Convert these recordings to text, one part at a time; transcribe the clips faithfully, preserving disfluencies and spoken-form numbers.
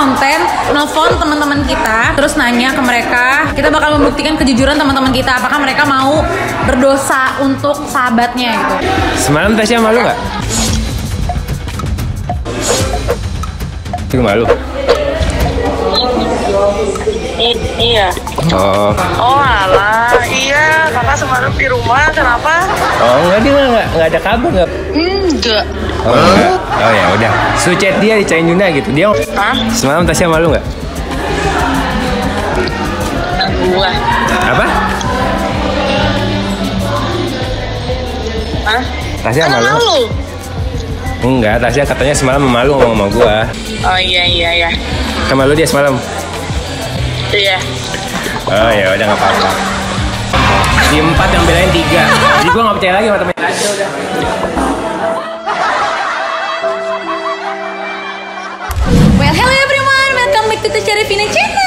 konten nelfon teman-teman kita, terus nanya ke mereka. Kita bakal membuktikan kejujuran teman-teman kita, apakah mereka mau berdosa untuk sahabatnya gitu. Semalam Tasya malu nggak? Malu? I iya. Oh. Oh alah, iya. Kakak semalam di rumah, kenapa? Oh enggak, dia nggak nggak ada kabar nggak? Enggak. Oh enggak. Oh ya udah. Su chat dia dicariin Yuna gitu. Dia Hah? semalam Tasya malu nggak? Gua. Apa? Hah? Tasya Mana malu? malu? Enggak, Tasya katanya semalam malu ngomong sama gua. Oh iya iya iya. Kan malu dia semalam. Iya. Oh ya udah nggak apa-apa. Di empat yang belain tiga. Jadi gua nggak percaya lagi sama temen aja udah. Well, hello everyone, welcome back to Tasya Revina channel.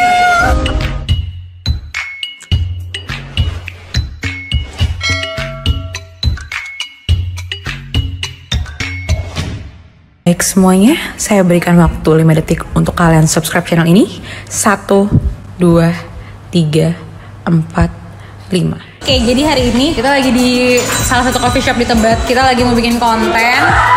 Baik semuanya, saya berikan waktu lima detik untuk kalian subscribe channel ini. Satu, dua, tiga, empat, lima. Oke, jadi hari ini kita lagi di salah satu coffee shop di Tebet. Kita lagi mau bikin konten.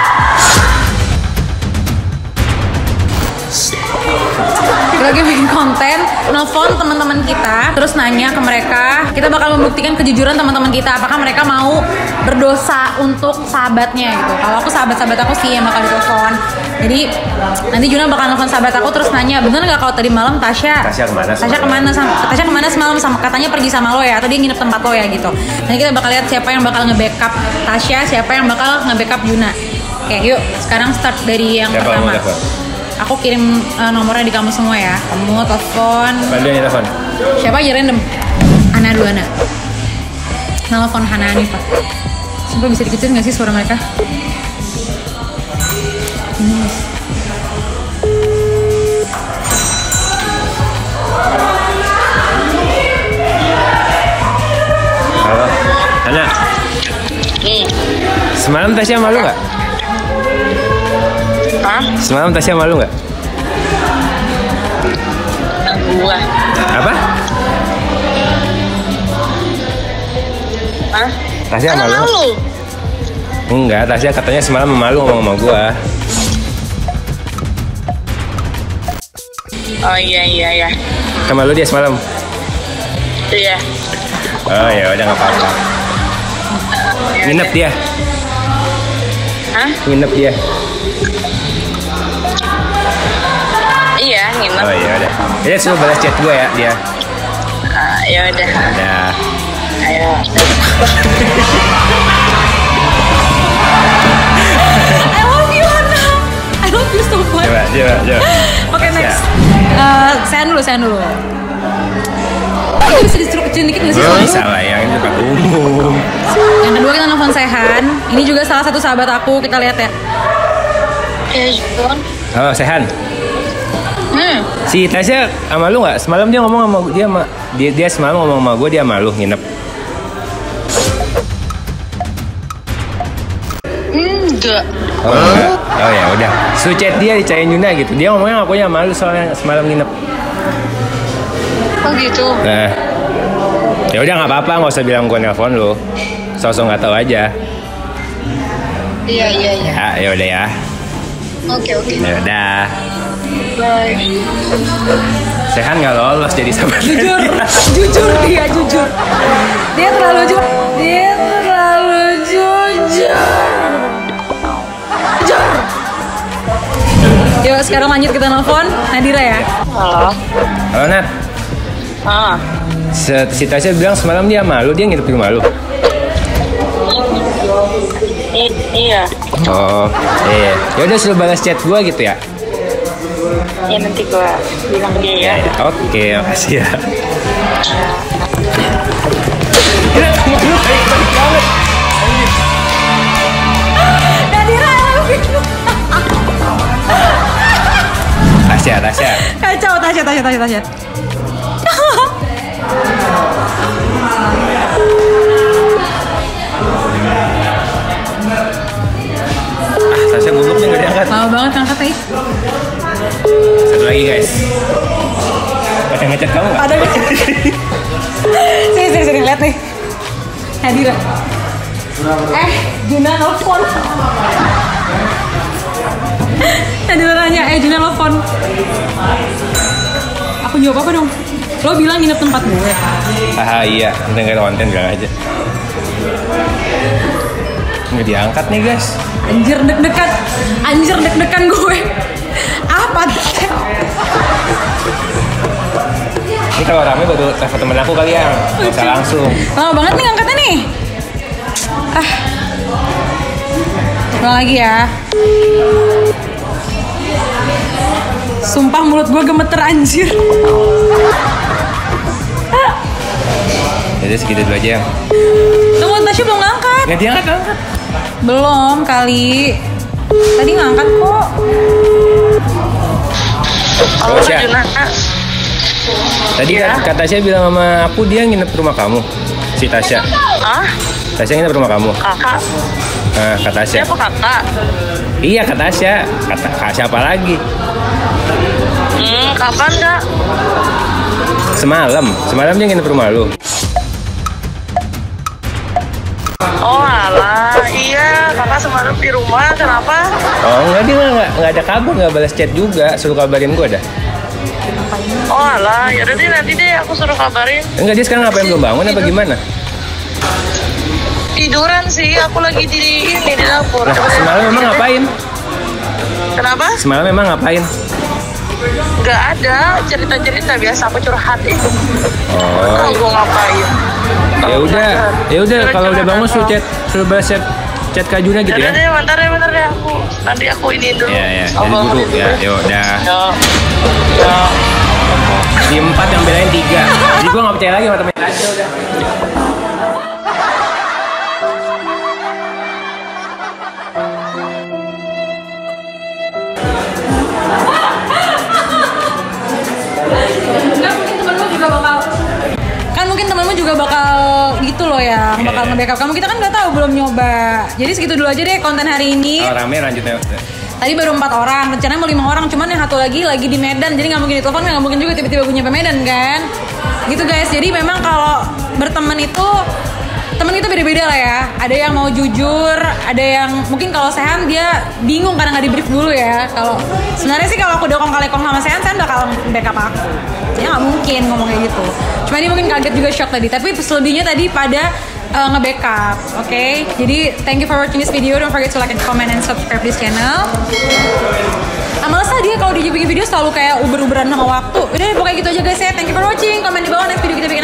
Kita lagi bikin konten, nelfon teman-teman kita, terus nanya ke mereka. Kita bakal membuktikan kejujuran teman-teman kita, apakah mereka mau berdosa untuk sahabatnya gitu. Kalau aku sahabat-sahabat aku sih yang bakal ditelepon. Jadi nanti Juna bakal nelfon sahabat aku terus nanya, bener nggak kalau tadi malam Tasya Tasya kemana? Tasya kemana sama Tasya kemana semalam sama katanya pergi sama lo ya, atau dia nginep tempat lo ya gitu. Nanti kita bakal lihat siapa yang bakal nge-backup Tasya, siapa yang bakal nge-backup Juna. Oke, yuk sekarang start dari yang Siapa pertama. Aku kirim uh, nomornya di kamu semua ya. Kamu telepon. Siapa dulu yang telepon? Siapa aja random? Ana dulu Ana. Telepon Hana Hanifah. Sumpah bisa dikecilin nggak sih suara mereka? Hmm. Halo, Ana. Hmm. Semalam Tasya malu nggak? Hah? Semalam Tasya malu nggak? Gua. Apa? Hah? Tasya Mana malu? malu? Enggak, Tasya katanya semalam malu ngomong sama gua. Oh iya iya iya. Kan malu dia semalam. Iya. Oh ya udah nggak apa-apa. Nginep dia. Hah? Nginep dia. Iya, nginep. Oh ya udah. Dia suruh balas chat gua ya dia. Ah, ya udah. Udah. Ayo. I love you Ana. I love you so much. Coba, coba, coba. Oke, Tasya. next. Uh, saya dulu, saya dulu. Ini bisa disuruh kecilin dikit nggak sih? Oh, suaranya? bisa lah yang itu kan umum. Yang kedua kita nelfon Sehan. Ini juga salah satu sahabat aku. Kita lihat ya. Ya, Jun. Oh, Sehan. Hmm. Si Tasya sama lu nggak? Semalam dia ngomong sama dia sama dia, dia semalam ngomong sama gue dia malu nginep. Enggak. Oh enggak. Oh ya udah. Su chat dia dicariin Yuna gitu. Dia ngomongnya ngakunya malu soalnya semalam nginep. Oh gitu. Nah. Ya udah nggak apa-apa, nggak usah bilang gue nelpon lu. Sosok nggak tahu aja. Iya iya iya. Ya, ya udah ya. Oke oke. Ya udah. Bye. Sehan nggak lolos jadi sahabat. Jujur, jujur dia jujur. Dia terlalu jujur. Dia terlalu jujur. Jujur. Yuk sekarang lanjut kita nelfon Nadira ya. Halo. Halo Nat. Ah. Se- Si Tasya bilang semalam dia malu, dia nginep di rumah lu. I iya. Oh, iya. Ya udah suruh balas chat gua gitu ya. Ya nanti gua bilang ke dia ya. Ya, oke, makasih ya. Nadira, I love you. Tasya, Tasya. Kacau, Tasya, Tasya, Tasya, Tasya. Ah, Tasya gobloknya nggak diangkat. Mau banget angkat, eh. Satu lagi. ngechat kamu nggak? Ada nggak? Sini sini sini lihat nih. Hadira. Eh, Juna nelfon. Hadira nanya, eh Juna nelfon. Aku jawab apa dong? Lo bilang nginep tempat gue. Ah iya, udah nggak ada konten bilang aja. Nggak diangkat nih guys. Anjir deg-degan, anjir deg-degan gue. Apa? Ini kalau rame baru telepon temen aku kali ya, nggak usah langsung. Lama banget nih ngangkatnya nih. Ah, ulang lagi ya. Sumpah mulut gue gemeter anjir. Jadi segitu dulu aja. Tunggu, Tasya belum ngangkat. Nggak diangkat, angkat. Belum kali. Tadi ngangkat kok. Halo Tasya. Juna. Tadi Iya. kata Tasya bilang sama aku dia nginep di rumah kamu. Si Tasya. Ah, Tasya nginep di rumah kamu. kakak. Nah, kata Tasya. Siapa kakak? Iya, kata Tasya. Kata kata siapa lagi? Hmm, kapan kak? Semalam. Semalam dia nginep di rumah lu. Oh alah, iya kakak semalam di rumah, kenapa? Oh enggak, dia nggak nggak ada kabar, nggak balas chat juga. Suruh kabarin gue dah. Oh alah, yaudah deh nanti deh aku suruh kabarin. Enggak, dia sekarang ngapain, belum bangun apa gimana? Tiduran sih, aku lagi di ini di dapur. Nah, semalam memang ngapain? Kenapa? Semalam memang ngapain? Gak ada cerita-cerita biasa aku curhat itu. Oh. Tahu gue ngapain? Ya udah, ya udah kalau udah bangun suruh chat, suruh balas chat chat Kak Juna gitu Yaudah ya. deh, bentar deh, bentar deh aku. Nanti aku ini dulu. Ya ya, jadi Apa- buru ya. Yuk, dah. Ya. Ya. Di empat yang belain tiga. Jadi gue nggak percaya lagi sama temen aja udah. Kan mungkin temenmu juga bakal gitu loh ya, bakal nge-backup kamu. Kita kan nggak tahu, belum nyoba. Jadi segitu dulu aja deh konten hari ini. Kalau rame lanjutnya. Tadi baru empat orang, rencananya mau lima orang, cuman yang satu lagi lagi di Medan, jadi nggak mungkin ditelepon, nggak mungkin juga tiba-tiba gue nyampe Medan kan. Gitu guys. Jadi memang kalau berteman itu temen itu beda-beda lah ya. Ada yang mau jujur, ada yang mungkin kalau Sehan dia bingung karena nggak di brief dulu ya. Kalau sebenarnya sih kalau aku udah kong kali kong sama Sehan, Sehan bakal backup aku. Ya nggak mungkin ngomong kayak gitu. Cuma ini mungkin kaget juga, shock tadi. Tapi selebihnya tadi pada uh, nge-backup, oke? Okay? Jadi thank you for watching this video. Don't forget to like and comment and subscribe this channel. Ah, males lah dia kalau dia bikin video selalu kayak uber-uberan sama waktu. Udah pokoknya gitu aja guys ya. Thank you for watching. Komen di bawah next video kita bikin